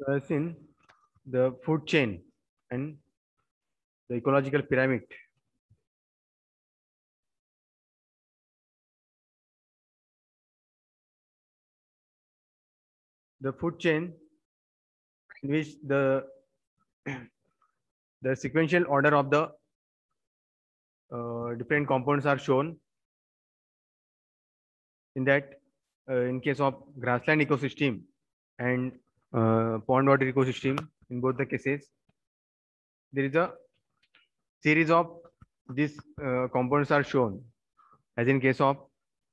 in the food chain and the ecological pyramid. The food chain in which the sequential order of the different components are shown. In that, in case of grassland ecosystem and pond water ecosystem, in both the cases, there is a series of these components are shown. As in case of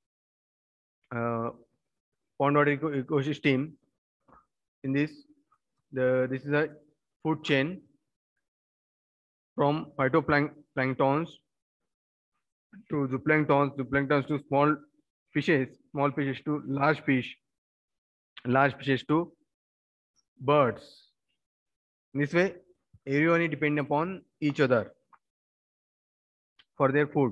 pond water ecosystem, in this, this is a food chain from phytoplanktons to zooplanktons to small fishes to large fishes to birds. In this way, everyone is dependent upon each other for their food.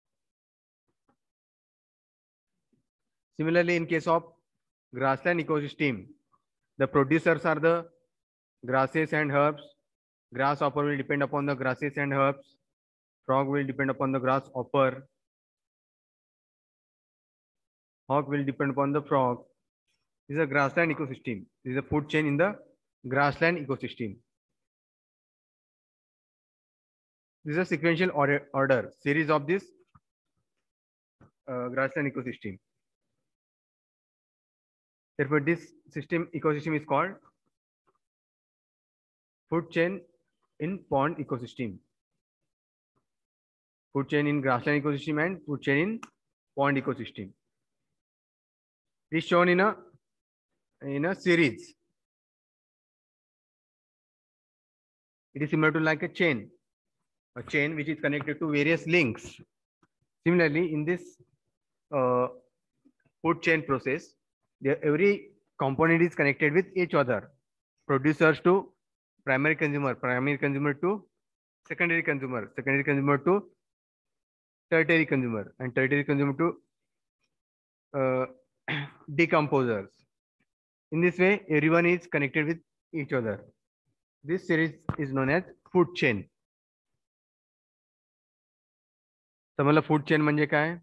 Similarly, in case of grassland ecosystem, the producers are the grasses and herbs. Grasshopper will depend upon the grasses and herbs. Frog will depend upon the grasshopper. Hawk will depend upon the frog. This is a grassland ecosystem. This is a food chain in the grassland ecosystem. This is a sequential order series of this grassland ecosystem. Therefore, this ecosystem is called food chain in pond ecosystem. Food chain in grassland ecosystem and food chain in pond ecosystem. It is shown in a series. It is similar to like a chain which is connected to various links. Similarly, in this food chain process, every component is connected with each other. Producers to primary consumer to secondary consumer to tertiary consumer, and tertiary consumer to decomposers. In this way, everyone is connected with each other. This series is known as food chain. समजलं food chain म्हणजे काय?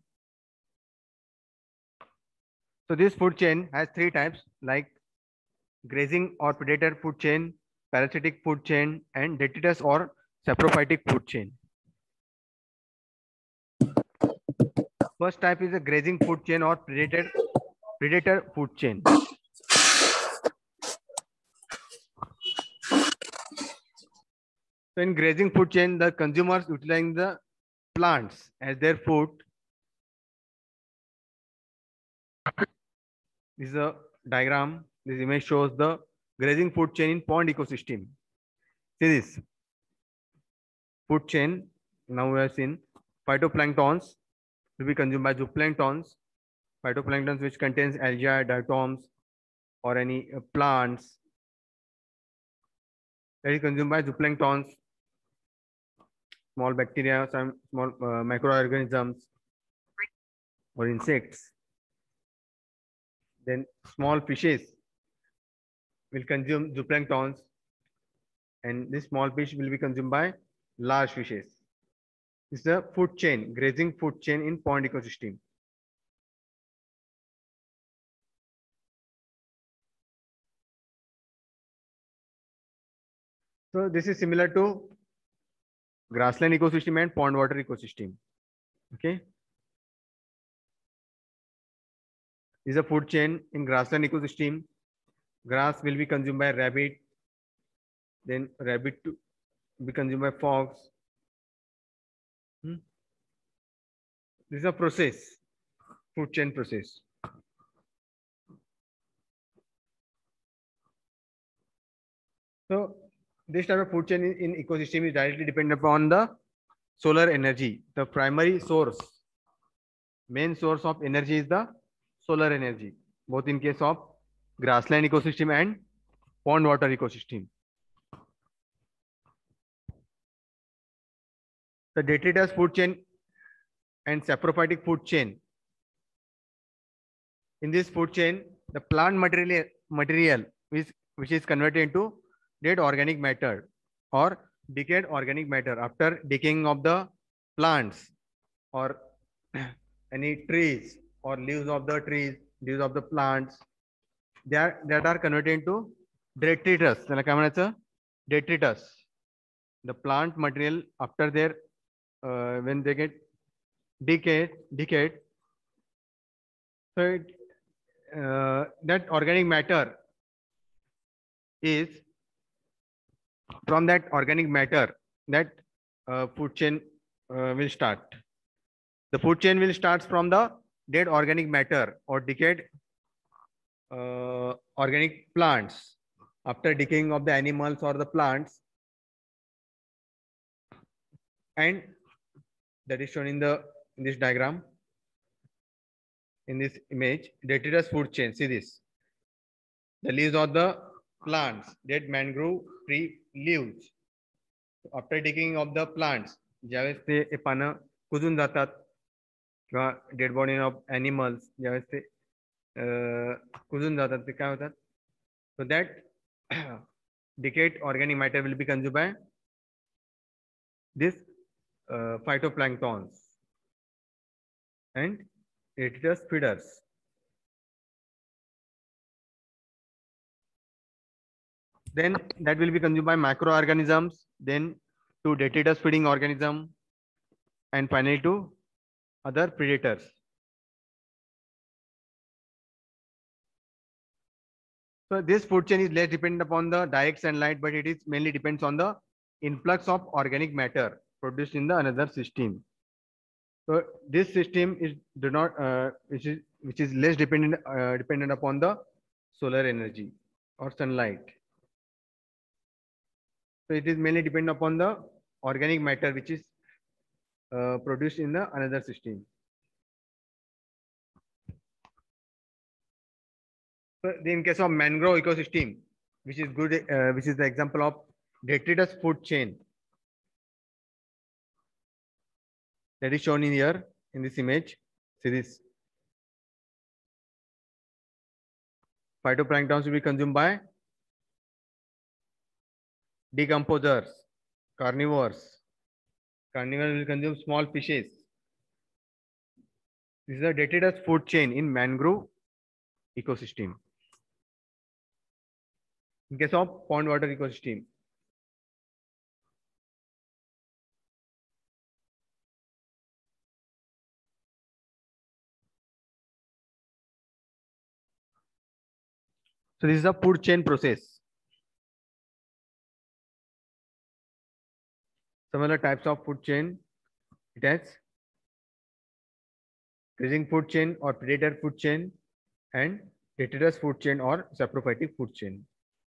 So this food chain has three types, like grazing or predator food chain, parasitic food chain, and detritus or saprophytic food chain. First type is a grazing food chain or predator food chain. So in grazing food chain, the consumers utilizing the plants as their food. This is a diagram. This image shows the grazing food chain in pond ecosystem. See this food chain. Now we have seen phytoplanktons will be consumed by zooplanktons. Phytoplanktons which contains algae, diatoms, or any plants, that is consumed by zooplanktons, small bacteria, some small microorganisms or insects. Then small fishes will consume zooplanktons, and this small fish will be consumed by large fishes. This is the food chain, grazing food chain in pond ecosystem. So this is similar to grassland ecosystem and pond water ecosystem. Okay. This is a food chain in grassland ecosystem. Grass will be consumed by rabbit. Then rabbit to be consumed by fox. This is a process, food chain process. So this type of food chain in ecosystem is directly dependent upon the solar energy. The primary source, main source of energy is the solar energy, both in case of grassland ecosystem and pond water ecosystem. The detritus food chain and saprophytic food chain. In this food chain, the plant material is which is converted into dead organic matter or decayed organic matter after decaying of the plants or any trees or leaves of the trees, leaves of the plants, that are converted into detritus. त्याला काय म्हणायचं? Detritus. The plant material after their when they get decayed, so that organic matter is from that organic matter that food chain will start. The food chain will start from the dead organic matter or decayed organic plants after decaying of the animals or the plants, and that is shown in this diagram, in this image. Detritus food chain. See this. The leaves of the plants, dead mangrove tree leaves. After decaying of the plants, ज्यावेळेस ते पानं कुजून जातात किंवा dead body of animals ज्यावेळेस ते कुजून जातात ते काय होतात? So that decayed organic matter will be consumed by this phytoplanktons and detritus feeders. Then that will be consumed by microorganisms, then to detritus feeding organism, and finally to other predators. So this food chain is less dependent upon the direct sunlight, but it is mainly depends on the influx of organic matter produced in the another system. So this system is which is less dependent upon the solar energy or sunlight. So it is mainly dependent upon the organic matter which is produced in the another system. So in case of mangrove ecosystem, which is good, which is the example of detritus food chain, that is shown in here in this image. See this. Phytoplanktons will be consumed by decomposers, carnivores. Carnivores will consume small fishes. This is a detritus food chain in mangrove ecosystem. In case of pond water ecosystem, so this is a food chain process. Some other types of food chain, it has grazing food chain or predator food chain and detritus food chain or saprophytic food chain.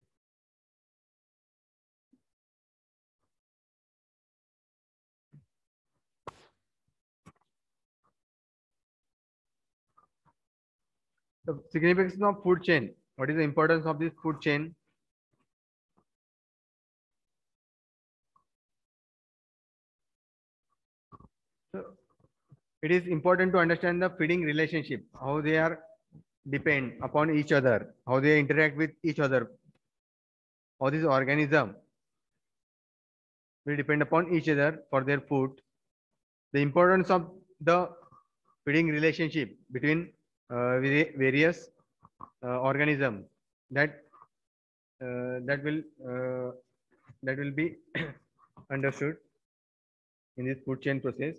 The significance of food chain. What is the importance of this food chain? So it is important to understand the feeding relationship, how they are depend upon each other, how they interact with each other, how this organism will depend upon each other for their food. The importance of the feeding relationship between various organisms that will be understood in this food chain process.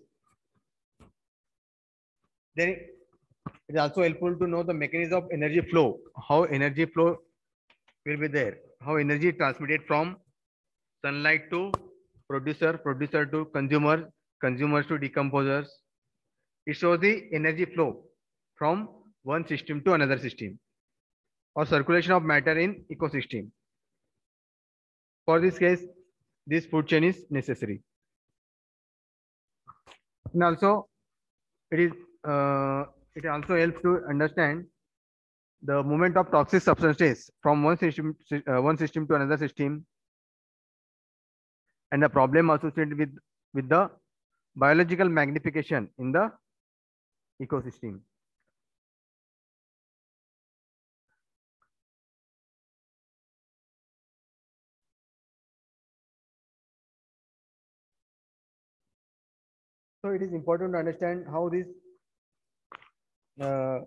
Then it is also helpful to know the mechanism of energy flow, how energy flow will be there, how energy transmitted from sunlight to producer, producer to consumer, consumers to decomposers. It shows the energy flow from one system to another system or circulation of matter in ecosystem. For this case, this food chain is necessary. And also, it also helps to understand the movement of toxic substances from one system to another system, and the problem associated with the biological magnification in the ecosystem. So it is important to understand uh,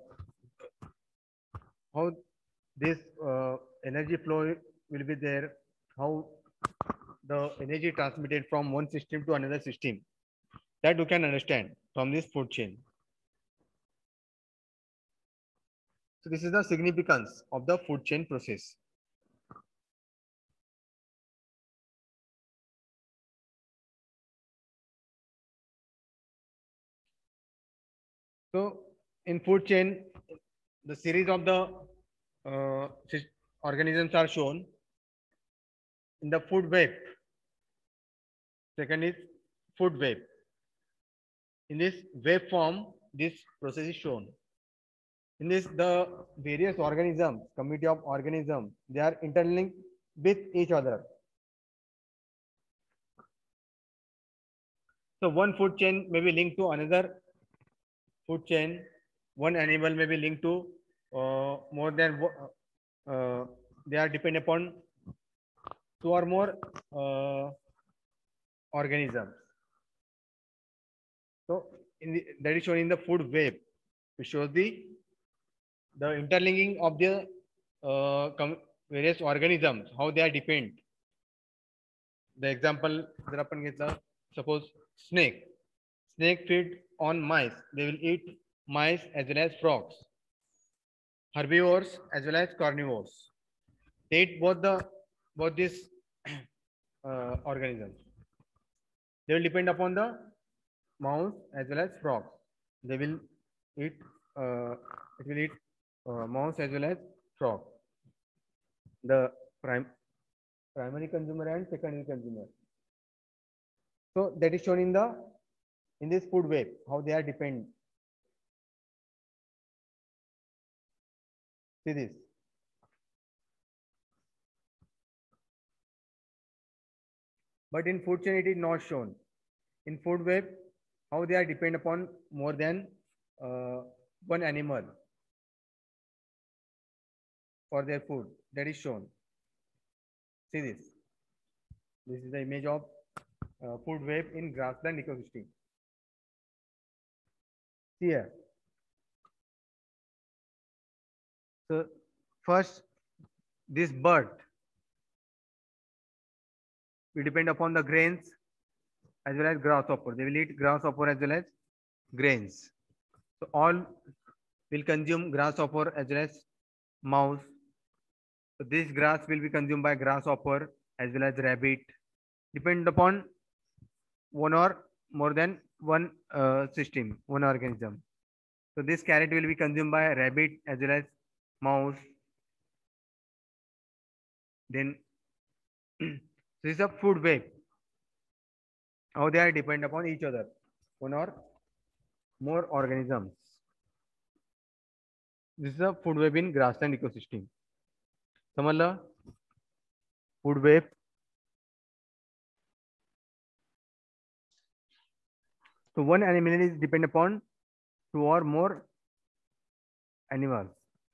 how this energy flow will be there, how the energy transmitted from one system to another system, that you can understand from this food chain. So this is the significance of the food chain process. So in food chain, the series of the organisms are shown in the food web. Second is food web. In this web form, this process is shown. In this, the various organisms, community of organisms, they are interlinked with each other. So one food chain may be linked to another food chain. One animal may be linked to more than they are dependent upon two or more organisms. So that is shown in the food web. It shows the interlinking of the various organisms, how they are depend. The example जर आपण घेतलं, suppose snake. Snake feed on mice. They will eat mice as well as frogs. Herbivores as well as carnivores. They eat both these organisms. They will depend upon the mouse as well as frog. They will eat it will eat mouse as well as frog. The primary consumer and secondary consumer. So that is shown in this food web, how they are depend. See this. But in food chain, it is not shown. In food web, how they are depend upon more than one animal for their food. That is shown. See this. This is the image of food web in grassland ecosystem. See here. So first, this bird, we depend upon the grains as well as grasshopper. They will eat grasshopper as well as grains. So all will consume grasshopper as well as mouse. So this grass will be consumed by grasshopper as well as rabbit. Depend upon one or more than one system, one organism. So this carrot will be consumed by rabbit as well as mouse. Then this is a food web. How they are depend upon each other, one or more organisms. This is a food web in grassland ecosystem. समझला? Food web. So one animal is depend upon two or more animals.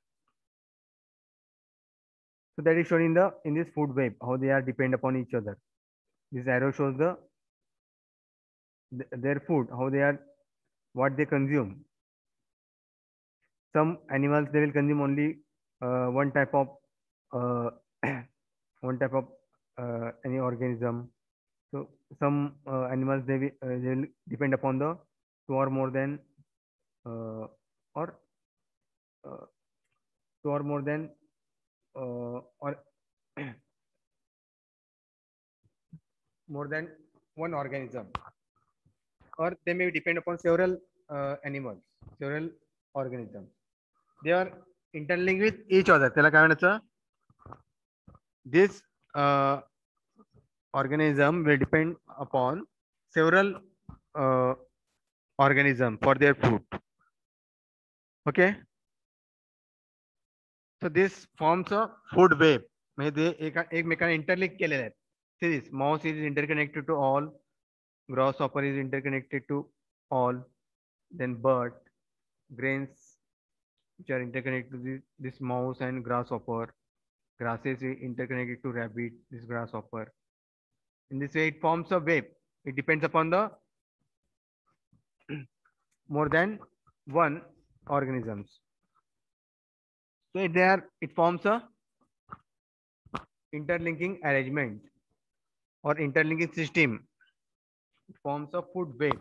So that is shown in this food web, how they are depend upon each other. This arrow shows their food, how they are, what they consume. Some animals, they will consume only one type of one type of any organism. So some animals, they will depend upon the two or more than or two or more than or more than one organism, or they may depend upon several animals, several organisms. They are interlinked with each other. त्याला काय म्हणायचं? This organism will depend upon several organism for their food. Okay. So this forms a food web. म्हणजे ते एकमेकांना interlink केलेले आहेत. See this, mouse is interconnected to all, grasshopper is interconnected to all, then bird, grains which are interconnected to this mouse and grasshopper, grasses is interconnected to rabbit, this grasshopper. In this way, it forms a web. It depends upon the more than one organisms. So it forms a interlinking arrangement or interlinking system. It forms a food web.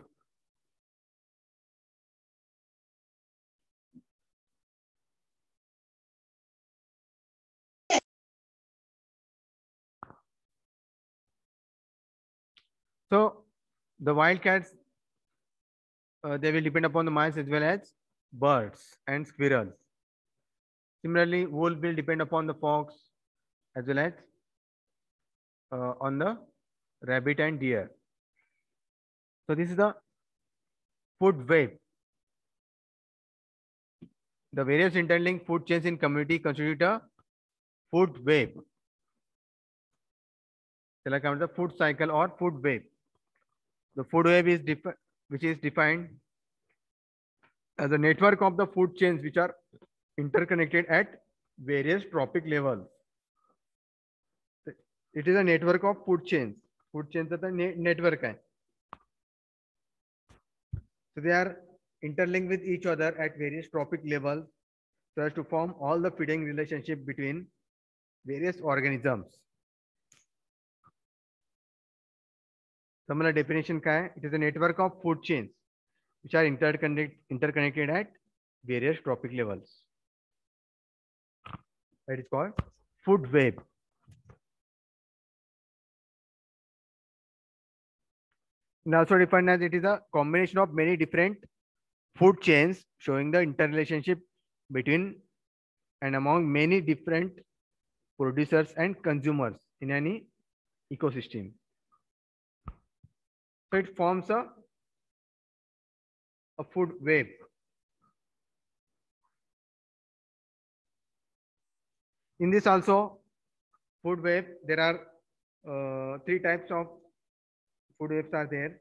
So the wildcats, they will depend upon the mice as well as birds and squirrels. Similarly, wolf will depend upon the fox as well as on the rabbit and deer. So this is the food web. The various interlinked food chains in community constitute a food web. Like the food cycle or food web. The food web is which is defined as a network of the food chains which are interconnected at various trophic levels. It is a network of food chains. Food chains are the network. So they are interlinked with each other at various trophic levels so as to form all the feeding relationship between various organisms. Similar definition का है? It is a network of food chains which are interconnected at various trophic levels. That is called food web. And also defined as it is a combination of many different food chains showing the interrelationship between and among many different producers and consumers in any ecosystem. So it forms a food web. In this also food web, there are three types of food webs are there.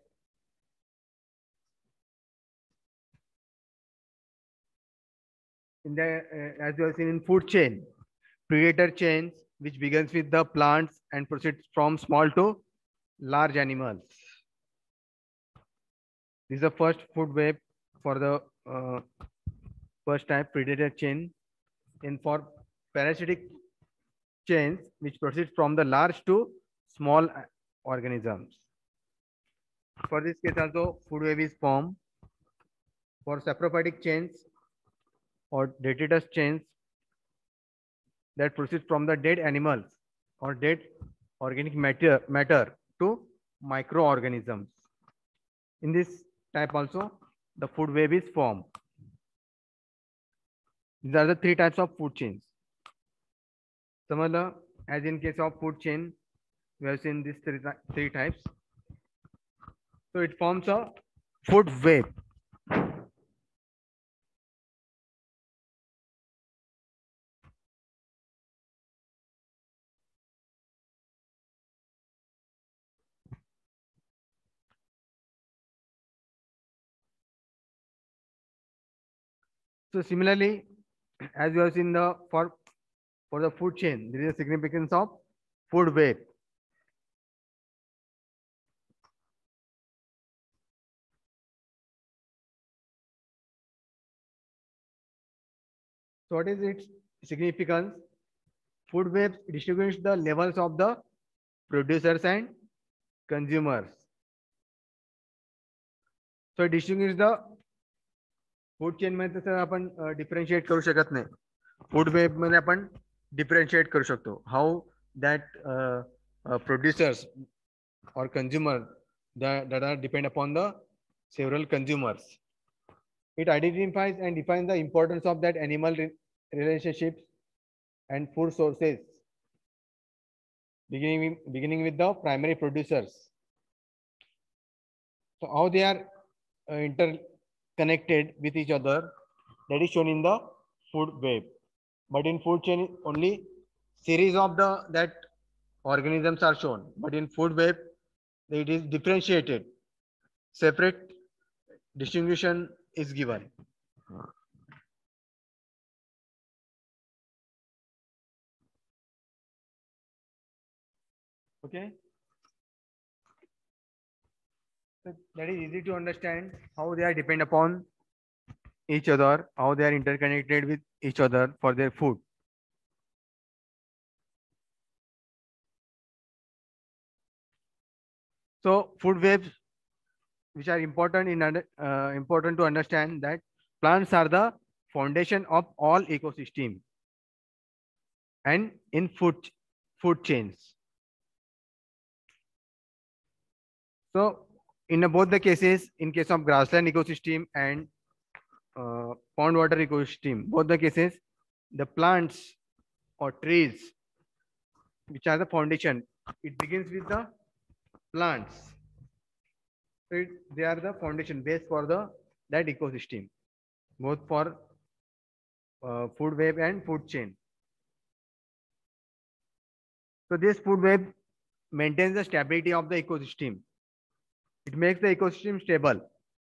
In the as you have seen in food chain, predator chains which begins with the plants and proceeds from small to large animals. This is the first food web for the first type predator chain. And for parasitic chains which proceeds from the large to small organisms. For this case also food web is formed. For saprophytic chains or detritus chains that proceeds from the dead animals or dead organic matter to microorganisms. In this type also the food web is formed. These are the three types of food chains. Similar as in case of food chain, we have seen these three types. So it forms a food web. So similarly, as we have seen for the food chain, there is a significance of food web. So what is its significance? Food web distinguish the levels of the producers and consumers. So it distinguish the food chain मध्ये तसं आपण differentiate करू शकत नाही. Food web मध्ये आपण differentiate करू शकतो. How that producers or consumer that are depend upon the several consumers. It identifies and defines the importance of that animal relationships and food sources, beginning with the primary producers. So how they are interconnected with each other, that is shown in the food web. But in food chain, only series of that organisms are shown. But in food web, it is differentiated. Separate distinction is given. Okay. So that is easy to understand how they are depend upon each other, how they are interconnected with each other for their food. So food webs, which are important important to understand that plants are the foundation of all ecosystem and in food chains. So in both the cases, in case of grassland ecosystem and pond water ecosystem, both the cases, the plants or trees, which are the foundation, it begins with the plants. So they are the foundation base for the that ecosystem, both for food web and food chain. So this food web maintains the stability of the ecosystem. It makes the ecosystem stable.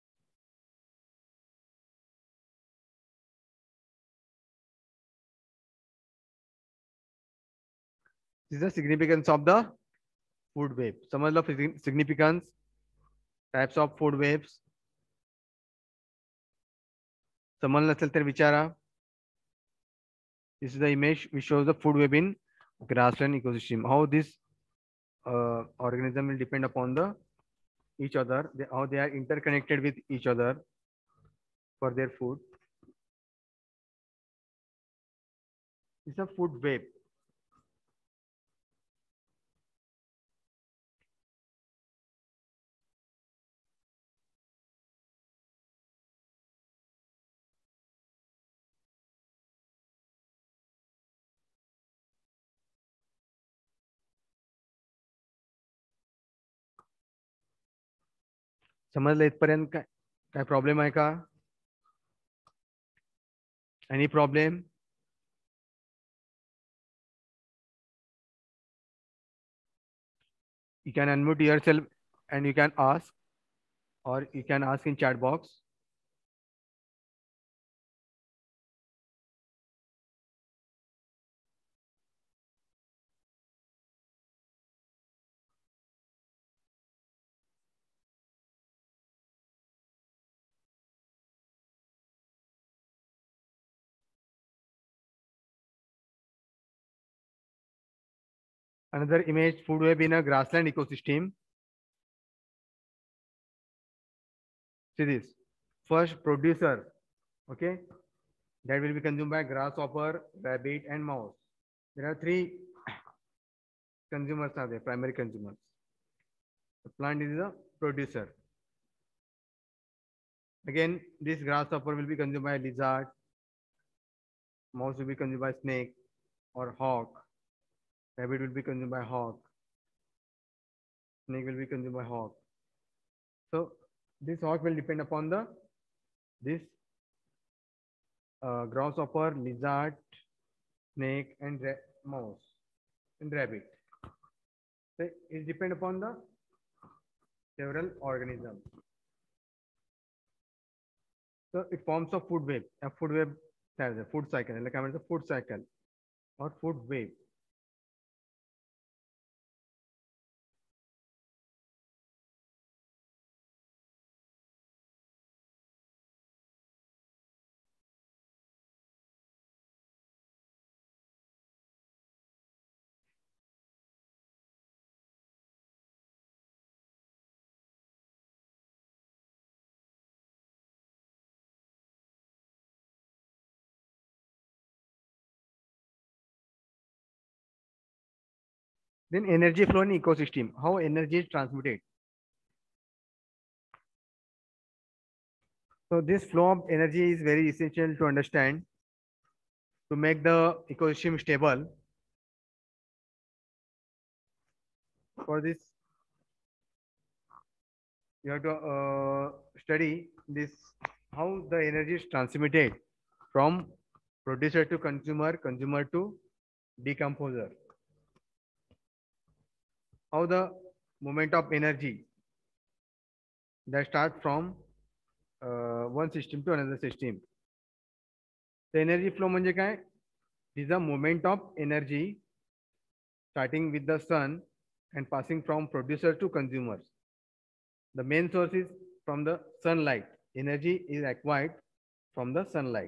This is the significance of the food web. समझ लो significance, types of food webs. समझ नसेल तर विचारा. This is the image which shows the food web in grassland ecosystem. How this organism will depend upon the each other, how they are interconnected with each other for their food. This is a food web. समजलं इथपर्यंत काय problem आहे का? Any problem? You can unmute yourself and you can ask, or you can ask in chat box. Another image, food web in a grassland ecosystem. See this. First, producer. Okay. That will be consumed by grasshopper, rabbit, and mouse. There are three consumers are there, primary consumers. The plant is the producer. Again, this grasshopper will be consumed by lizard. Mouse will be consumed by snake or hawk. Rabbit will be consumed by hawk. Snake will be consumed by hawk. So this hawk will depend upon the this grasshopper, lizard, snake, and mouse and rabbit. So it depends upon the several organisms. So it forms a food web. A food web is a food cycle. Like I mean, the food cycle or food web. Then energy flow in ecosystem. How energy is transmitted. So this flow of energy is very essential to understand to make the ecosystem stable. For this, you have to study this how the energy is transmitted from producer to consumer, consumer to decomposer. How the movement of energy that start from one system to another system. The energy flow म्हणजे काय? Is the movement of energy starting with the sun and passing from producer to consumers. The main source is from the sunlight. Energy is acquired from the sunlight.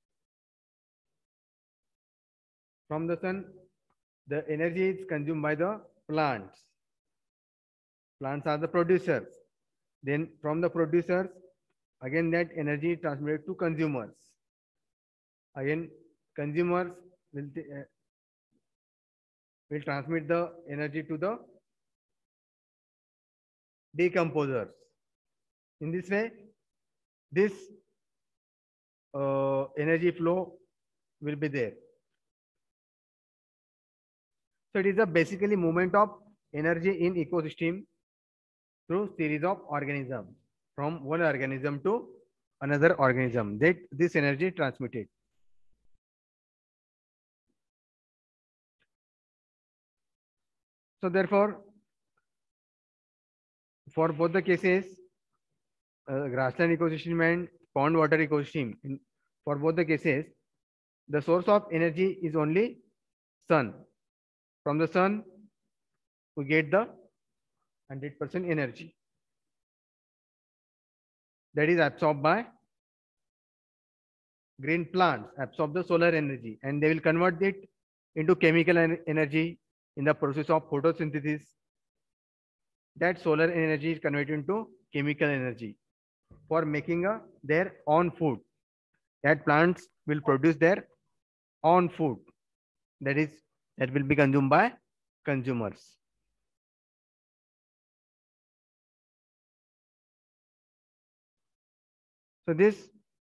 From the sun, the energy is consumed by the plants. Plants are the producers. Then from the producers, again that energy is transmitted to consumers. Again, consumers will transmit the energy to the decomposers. In this way, this energy flow will be there. So it is a basically movement of energy in ecosystem through series of organisms from one organism to another organism that this energy transmitted. So therefore, for both the cases, grassland ecosystem and pond water ecosystem, for both the cases, the source of energy is only sun. From the sun, we get the 100% energy that is absorbed by green plants, absorb the solar energy, and they will convert it into chemical energy in the process of photosynthesis. That solar energy is converted into chemical energy for making their own food. That plants will produce their own food. That will be consumed by consumers. So this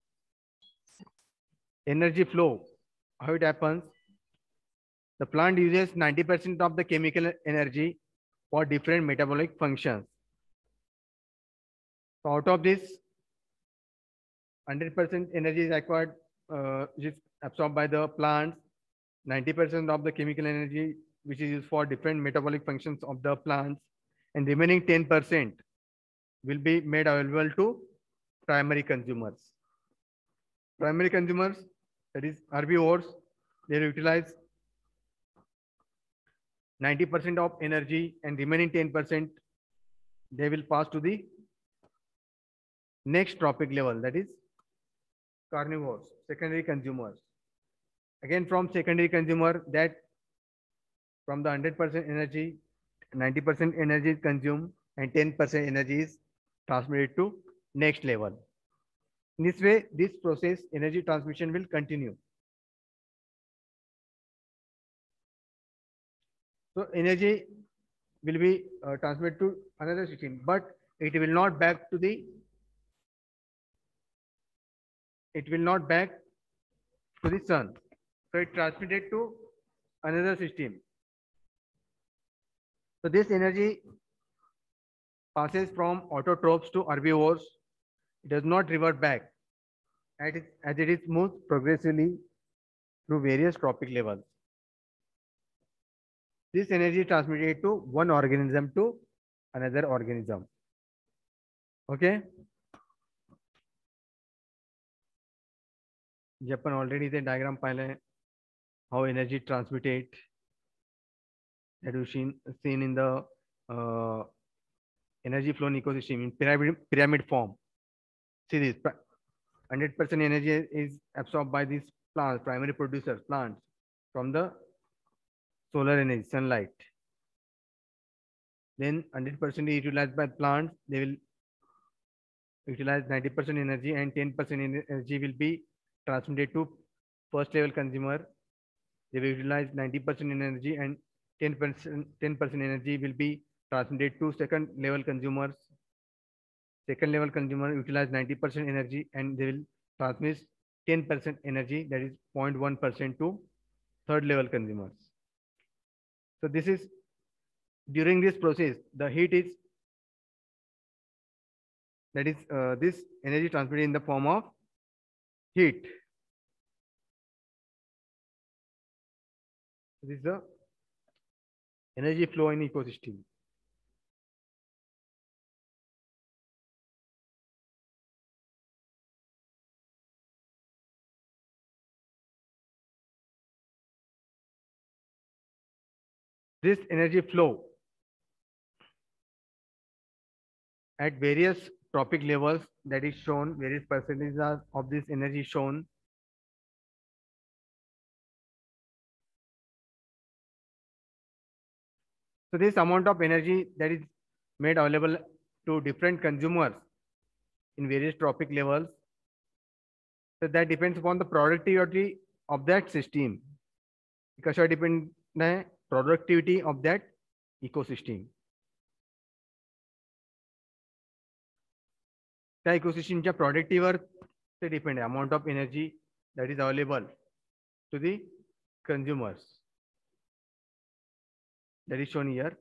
energy flow, how it happens? The plant uses 90% of the chemical energy for different metabolic functions. So out of this, 100% energy is acquired, which is absorbed by the plants. 90% of the chemical energy, which is used for different metabolic functions of the plants, and remaining 10% will be made available to primary consumers. Primary consumers, that is herbivores, they utilize 90% of energy and remaining 10% they will pass to the next trophic level, that is carnivores, secondary consumers. Again, from secondary consumer, that from the 100% energy, 90% energy is consumed and 10% energy is transmitted to next level. In this way, this process, energy transmission will continue. So energy will be transmitted to another system, but it will not back to the sun. So it transmitted to another system. So this energy passes from autotrophs to herbivores. It does not revert back as it is moved progressively through various trophic levels. This energy transmitted to one organism to another organism. Okay. Japan already the diagram pile how energy transmitted that we've seen in the energy flow in ecosystem in pyramid form. See this 100% energy is absorbed by these plants, primary producers, plants from the solar energy, sunlight. Then 100% is utilized by plants. They will utilize 90% energy and 10% energy will be transmitted to first level consumer. They will utilize 90% energy and 10% energy will be transmitted to second level consumers. Second level consumer utilize 90% energy and they will transmit 10% energy, that is 0.1% to third level consumers. So this is during this process, the heat is this energy transmitted in the form of heat. This is the energy flow in ecosystem. This energy flow at various tropic levels that is shown, various percentages of this energy shown. So this amount of energy that is made available to different consumers in various tropic levels, so that depends upon the productivity of that system. कशावर depend आहे productivity of that ecosystem. त्या इकोसिस्टीमच्या प्रोडक्टिव्हवर ते depend आहे. Amount of energy that is available to the consumers. That is shown here.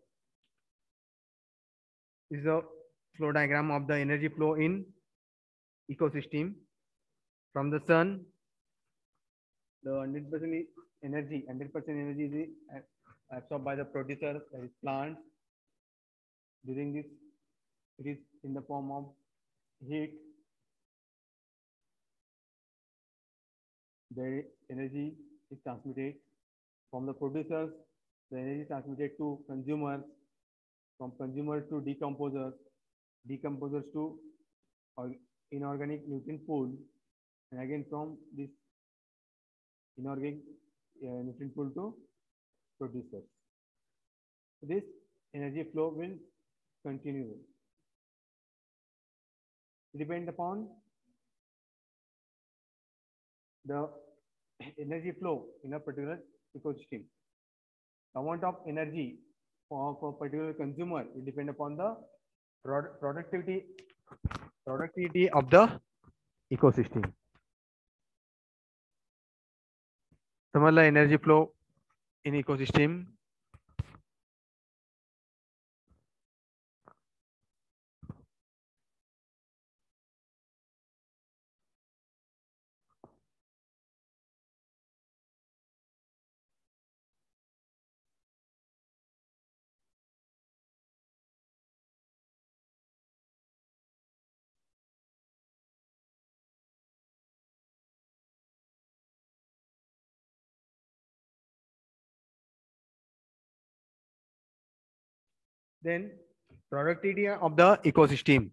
This is a flow diagram of the energy flow in ecosystem. From the sun, the 100% energy is absorbed by the producer, that is plant. During this, it is in the form of heat. The energy is transmitted from the producers. The energy is transmitted to consumers, from consumers to decomposers, decomposers to inorganic nutrient pool, and again from this inorganic nutrient pool to producers. This energy flow will continue. Depend upon the energy flow in a particular ecosystem. The amount of energy for a particular consumer will depend upon the productivity of the ecosystem. समझला energy flow in ecosystem. Then productivity of the ecosystem.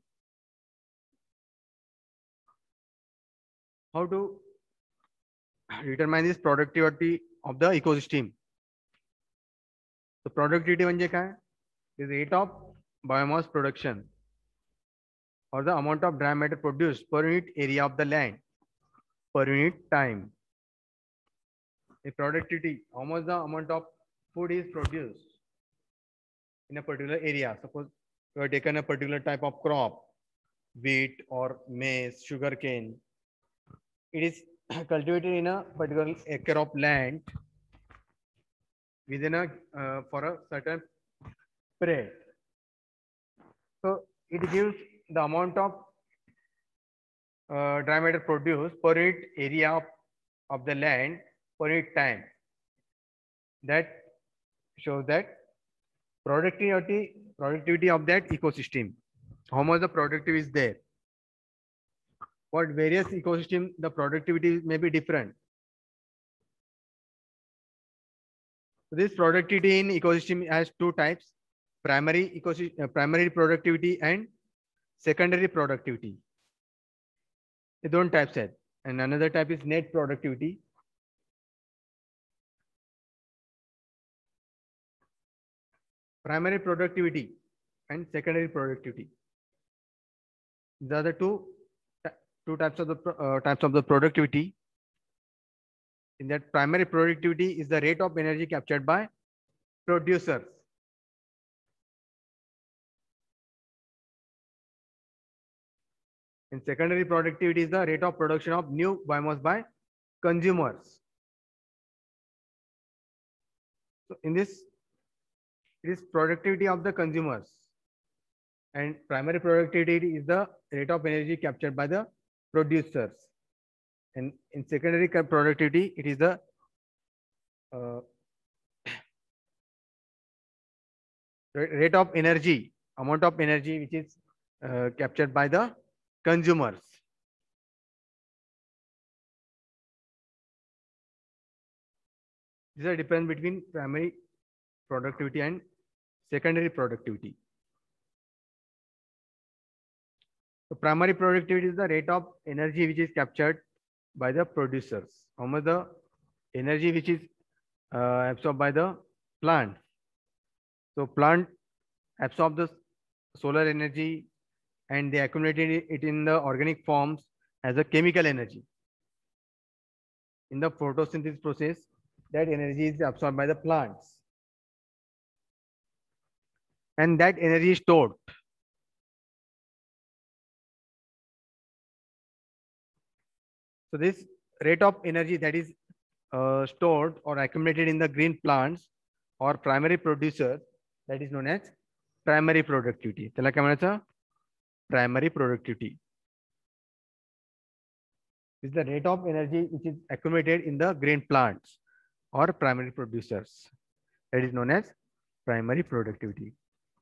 How to determine this productivity of the ecosystem? So productivity म्हणजे काय? Is rate of biomass production or the amount of dry matter produced per unit area of the land per unit time. The productivity, how much the amount of food is produced in a particular area. Suppose you have taken a particular type of crop, wheat or maize, sugarcane. It is cultivated in a particular acre of land within a for a certain period. So it gives the amount of dry matter produced per unit area of the land per unit time. That shows that productivity of that ecosystem. How much the productivity is there. For various ecosystem, the productivity may be different. So this productivity in ecosystem has two types: primary productivity and secondary productivity. The दोन types आहेत. And another type is net productivity. Primary productivity and secondary productivity. These are the two types of the productivity. In that, primary productivity is the rate of energy captured by producers. And secondary productivity is the rate of production of new biomass by consumers. So in this, it is productivity of the consumers, and primary productivity is the rate of energy captured by the producers. And in secondary productivity, it is the rate of energy, amount of energy which is captured by the consumers. This is a difference between primary productivity and secondary productivity. So primary productivity is the rate of energy which is captured by the producers. How much the energy which is absorbed by the plant. So plant absorb the solar energy and they accumulated it in the organic forms as a chemical energy. In the photosynthesis process, that energy is absorbed by the plants. And that energy is stored. So this rate of energy that is stored or accumulated in the green plants or primary producer, that is known as primary productivity. त्याला काय म्हणायचं? Primary productivity is the rate of energy which is accumulated in the green plants or primary producers. That is known as primary productivity.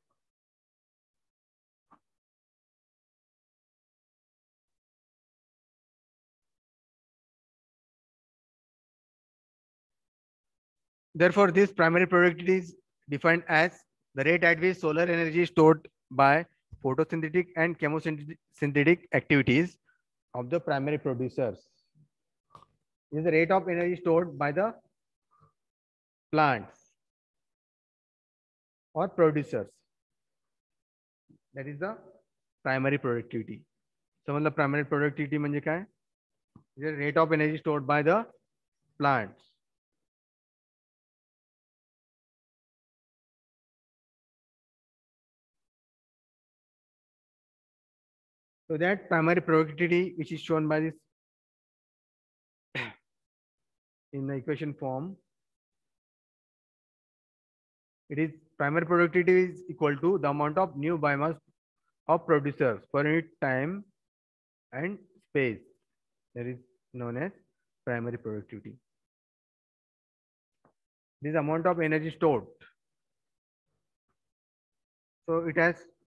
Therefore, this primary productivity is defined as the rate at which solar energy is stored by photosynthetic and chemosynthetic activities of the primary producers. This is the rate of energy stored by the plants or producers. That is the primary productivity. समजलं primary productivity म्हणजे काय? The rate of energy stored by the plants. So that primary productivity, which is shown by this in the equation form, it is primary productivity is equal to the amount of new biomass of producers per unit time and space. That is known as primary productivity. This amount of energy stored. So it has